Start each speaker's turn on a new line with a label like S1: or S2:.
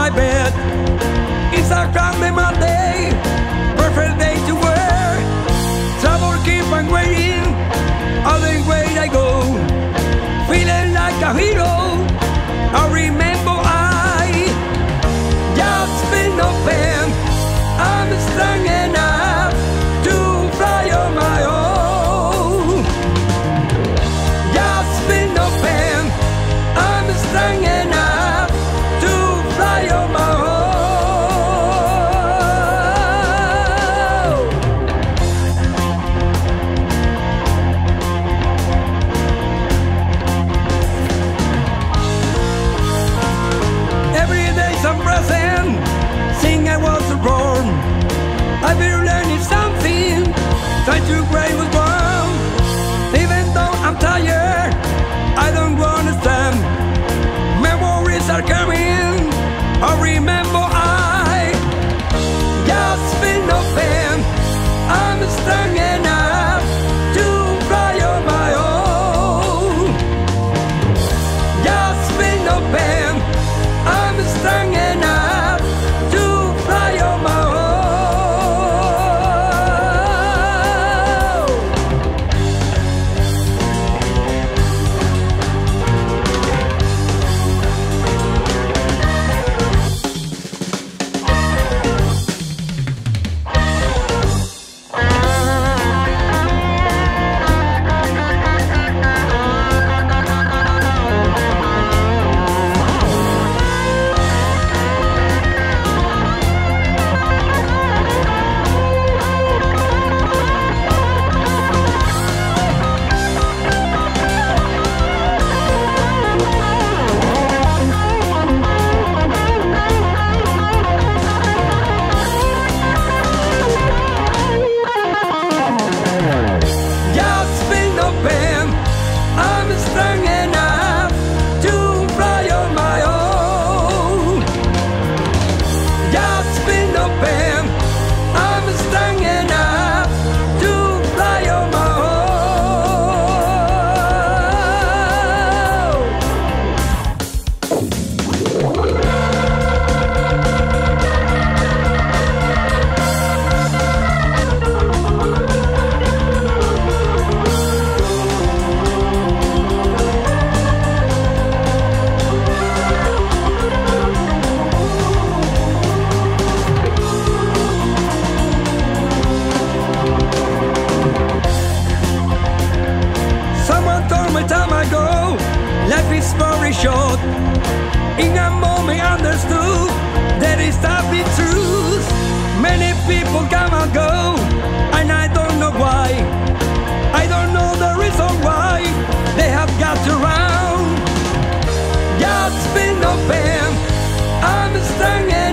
S1: my bed. It's a cloudy Monday, perfect day to wear. Trouble keep on waiting, all the way I go. Feeling like a hero, I remember I just feel no pain. I'm strong enough to fly on my own. Just feel no pain. I'm strong enough to fly on my own. Every day's I'm present, sing I was born. I've been learning something, trying to break was born. Even though I'm tired, I don't wanna stand. Memories are coming, I remember I just feel no pain. I'm strong enough to fly on my own. Just feel no pain. I'm strong enough to fly on my own. Just feel no pain. I'm strong enough to fly on my own. Just feel no pain. I'm strong enough to fly on my own. Someone told me time ago, life is very short. In a moment understood that it's the truth. Many people come and go, and I don't know why. I don't know the reason why they have got around. Just feel no pain. I'm strong